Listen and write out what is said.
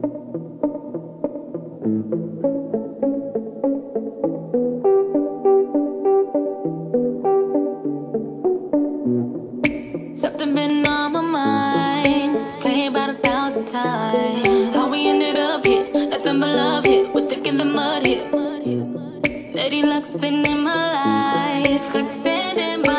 Something been on my mind. It's played about 1,000 times. How we ended up here, nothing but love here. We're thick in the mud here. Lady Luck's been in my life, 'cause you're standing by